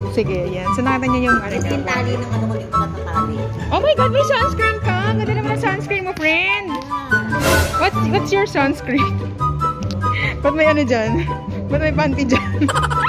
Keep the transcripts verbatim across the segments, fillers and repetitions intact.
Sige, yan. So nakita niyo yung ano niya. Yung tali ng ano ko yung natatali. Oh my God, may sunscreen ka! Ganda naman ang sunscreen mo, friend! What's, what's your sunscreen? Ba't may ano dyan? Ba't may panty dyan?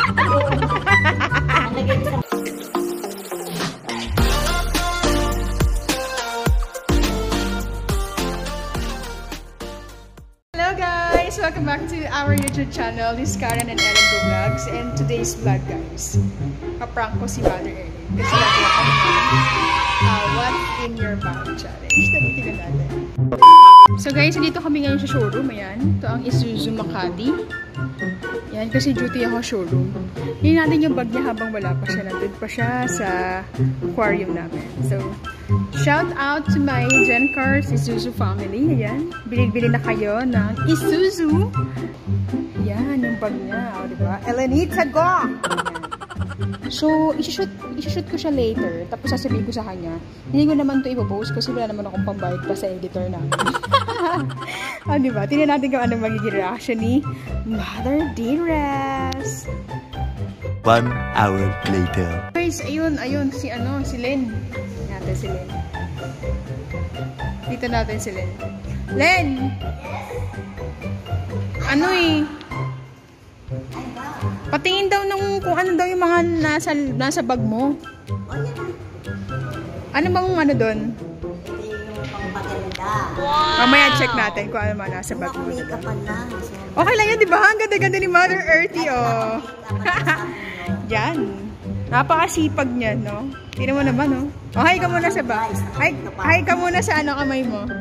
Hello guys! Welcome back to our YouTube channel. This is Karen and Ellen Go Vlogs. And today's vlog guys, kaprank ko si Mother Ellen. Kasi nagawa kami uh, what's in your bag challenge. Tanitignan natin. So guys, dito kami ngayon sa showroom. Ayan. Ito ang Isuzu Makati. Yan, kasi duty ako showroom. Hindi natin yung bag niya habang wala pa siya. Nandun pa siya sa aquarium namin. So, shout out to my Gen Cars Isuzu family. Ayan. Bili-bili na kayo ng Isuzu. Yan, yung bag niya. O, diba? Elenita, go! So, isi-shoot, isi-shoot ko siya later. Tapos sasabihin ko sa kanya. Hindi ko naman ito ipopost kasi wala naman akong pambayad pa sa editor namin. Ah, diba? Tingnan natin kung anong magiging reaction ni Mother Dearest. One hour later. Guys, ayun, ayun. Si ano, si Len. Natin si Len. Dito natin si Len. Len! Ano eh? Patingin daw nung kung ano daw yung mga nasa, nasa bag mo. Ano bang ano doon? Wow. Mamaya check natin kung ano mga nasa bag mo. Makeup pala. Okay lang yan, di ba? Ang ganda-ganda ni Mother Earthy, oh. Yan. Napakasipag niya, no? Tignan mo naman, no? Oh, hi ka muna sa bag. Hi, hi ka muna sa ano kamay mo.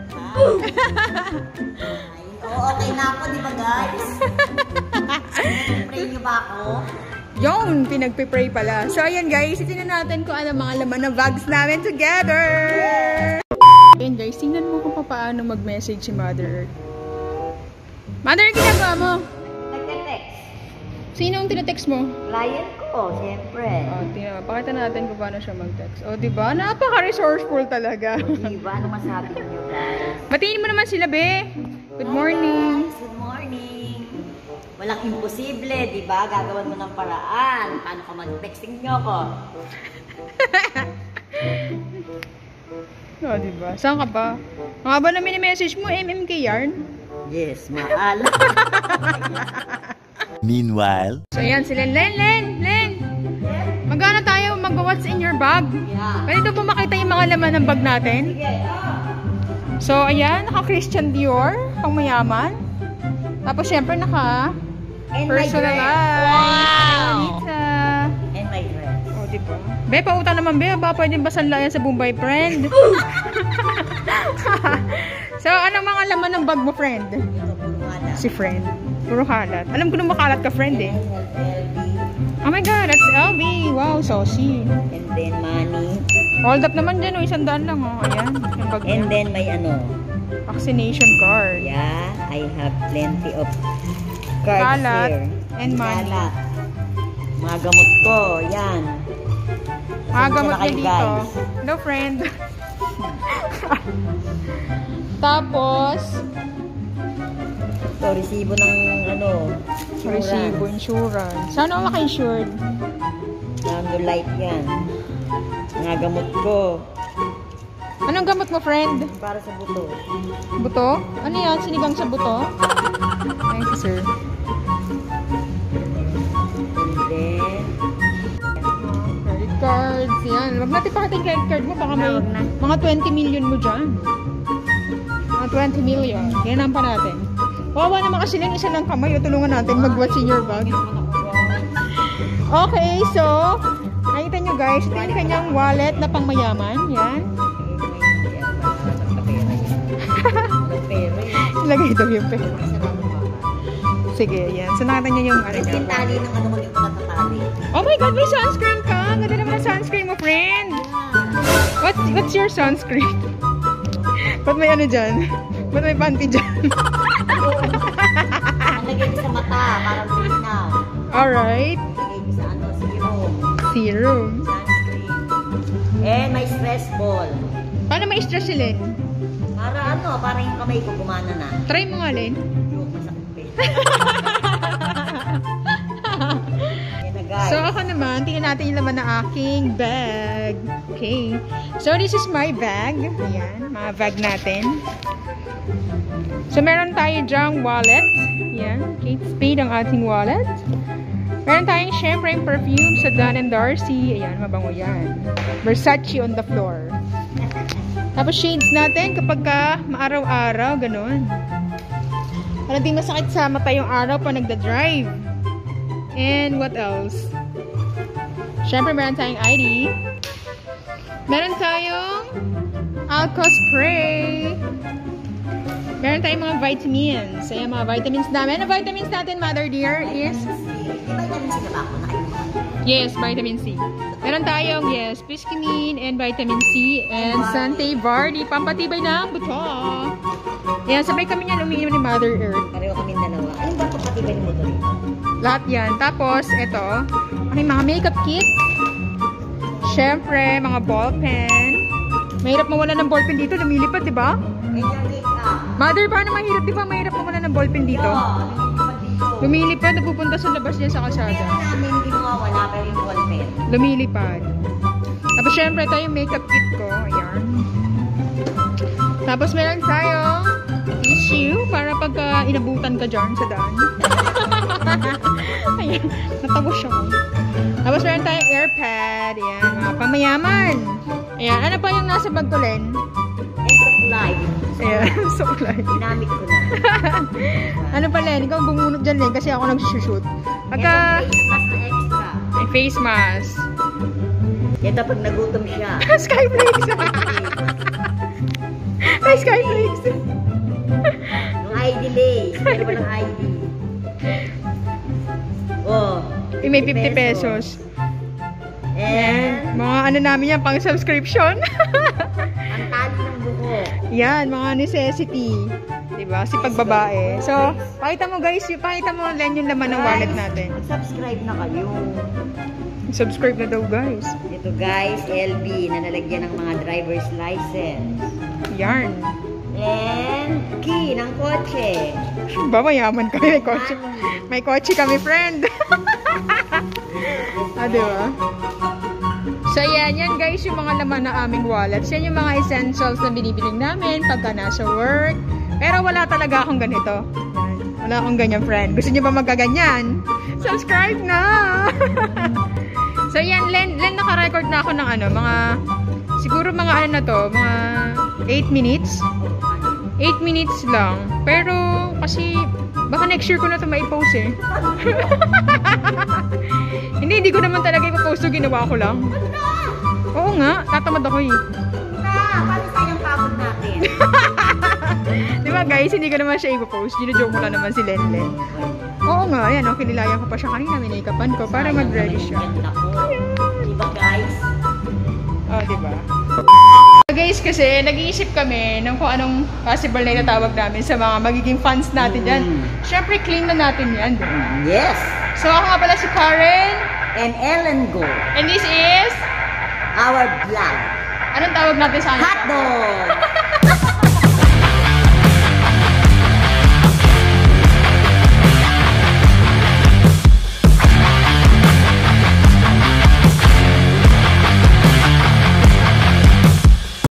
Oo, okay na ako, di ba guys? Pray niyo ba ako? Yung, pinagpipray pala. So, ayan guys, itinan natin kung ano mga laman ng bags namin together. Ayan guys, tingnan mo kung paano mag-message si Mother Earth. Mother, ginagawa mo? Nagte-text. Sino ang tinatext mo? Client ko, siyempre. Oh, tingnan mo. Pakita natin kung paano siya mag-text. O, oh, diba? Napaka-resourceful talaga. Diba? Ano masabi niyo guys? Batiin mo naman sila, be. Good morning. Guys, good morning. Walang imposible, di ba? Gagawan mo ng paraan. Paano ka mag-texting niyo ako? O, oh, diba? Saan ka ba? Ang haba na mini-message mo, M M K yarn? Yes, maala. Meanwhile, So, ayan, sila. Len, Len, Len. Magana tayo mag-what's in your bag? Yeah. Pwede po makita yung mga laman ng bag natin? Sige, ah. So, ayan, naka-Christian Dior, pang mayaman. Tapos, syempre, naka And my dress. personalized. Wow! Anita. And my dress. O, diba? Be, pautang naman, Be. Ba, pwede ba sanlayan sa Bombay, friend? So, anong mga laman ng bag mo, friend? Ito, puro kalat. Si friend. Puro kalat. Alam ko nung makalat ka, friend, eh. L B. Oh my God, that's L B. Wow, saucy. And then money. Hold up naman dyan, oh. Isang daan lang, oh. Ayan, yung bag And niya. then may ano. Vaccination card. Yeah, I have plenty of cards Kalat here. and money. Kalat. Mga gamot ko, yan. Mga gamot Saan niya na kayo, dito. guys? Hello, friend. Tapos, Ito, resibo ng ano, insurance. resibo, insurance. Saan ako maka-insured? Nando light yan. Mga gamot ko. Anong gamot mo, friend? Para sa buto. Buto? Ano yan? Sinigang sa buto? Thank you, sir. And then, Credit cards. Yan. Huwag natin pakita yung credit card mo. Baka may mga twenty million mo dyan. Mga twenty million. Ganyan pa natin. Wawa naman kasi lang isa lang kamay. O, tulungan natin mag-what's in your bag. Okay, so, nakita nyo guys, ito yung kanyang wallet na pang mayaman. Yan. Ilagay daw yung pera. Sige, yan. So, nakita nyo yung ano yung niya. tali ng ano ko yung natatali. Oh my God, may sunscreen ka! Ang ganda naman ang sunscreen mo, friend! What's, what's your sunscreen? Ba't may ano dyan? Ba't may panty dyan? Nalagay ko sa mata, parang linaw. Alright. Nalagay ko sa ano, serum. Serum. Sunscreen. And my stress ball. Paano ma-stress si Len? Para ano, para yung kamay ko gumana na. Try mo nga, Len. Yung masakit. Yan na guys. guys. So ako naman, tingnan natin yung laman ng aking bag. Okay. So this is my bag. Ayan, mga bag natin. So meron tayo dyang wallet. Ayan, Kate Spade ang ating wallet. Meron tayong syempre yung perfume sa Dun and Darcy. Ayan, mabango yan. Versace on the floor. Tapos shades natin kapag ka maaraw-araw, ganun. Para di masakit sa mata yung araw pa nagda-drive. And what else? Syempre meron tayong I D. Meron tayong alcohol spray. Meron tayong mga vitamins. Ayan, mga vitamins namin. Ang vitamins natin, Mother Dear, is... May vitamin C na ba ako? Nakainuman. Yes, vitamin C. Meron tayong, yes, Piscamine and vitamin C and Sante Vardy. Pampatibay ng buto. Ayan, sabay kami niyan umiinom ni Mother Earth. Pareho kami dalawa. Ano ba papatibay mo ito rin? Lahat yan. Tapos, ito, aking mga makeup kit. Syempre, mga ballpen. Mahirap mawala ng ballpen dito. Lumilipad, di ba? Ganyan make-up. Mother, paano mahirap? Di ba mahirap mawala ng ballpen dito? Oo, Lumilipad, napupunta sa labas niya sa kalsada. meron namin hindi mawawala pero yung ballpen. Lumilipad. Tapos syempre, ito yung makeup kit ko. Ayan. Tapos meron tayong tissue para pagka inabutan ka dyan sa daan. Ayan. Natawa siya ko. Tapos meron tayong airpad. Ayan. Mga pamayaman. Ayan. Ano pa yung nasa bag ko, Len? And supply. Ayan. Supply. Ginamit ko na. Ano pa, Len? Ikaw bumunot dyan, Len, kasi ako nag-shoot. Pagka... Ito, face mask na extra. May face mask. Ito pag nagutom siya. Skyflakes! Ay, Skyflakes! Nung I D lay. Pero walang I D. Oh. Yung may fifty pesos. And Mga ano namin yan, pang subscription. ang tali ng buko. Yan, mga necessity. Diba? Si pagbabae. So, pakita mo guys, yung, pakita mo Len yung laman ng wallet natin. Mag-subscribe na kayo. Subscribe na daw guys. Ito guys, L B na nalagyan ng mga driver's license. Yarn. And key ng kotse. Ba, mayaman kami. May kotse. May kotse kami, friend. Ah, diba? So, yan. Yan, guys, yung mga laman na aming wallets. Yan yung mga essentials na binibiling namin pagka nasa work. Pero wala talaga akong ganito. Yan. Wala akong ganyan, friend. Gusto nyo ba magkaganyan? Subscribe na! So, yan. Len, Len, naka-record na ako ng ano, mga, siguro mga ano na to, mga eight minutes. eight minutes lang. Pero, kasi, baka next year ko na ito maipost eh. Hindi, hindi ko naman talaga ipopost to, ginawa ko lang. Oo nga, tatamad ako eh. Na, paano sayang pagod natin? Di ba guys, hindi ko naman siya ipopost. Gino-joke ko lang naman si Lenlen. Oo nga, yan o, kinilayan ko pa siya kanina, minikapan ko para mag-ready siya. Ganda ko. Diba guys? Oh, diba? So guys, kasi nag-iisip kami ng kung anong possible na itatawag namin sa mga magiging fans natin dyan. Mm. Siyempre, clean na natin yan. Diba? Yes! So ako nga pala si Karen. And Ellen Go. And this is... Our vlog. Anong tawag natin sa kanila? Hotdog!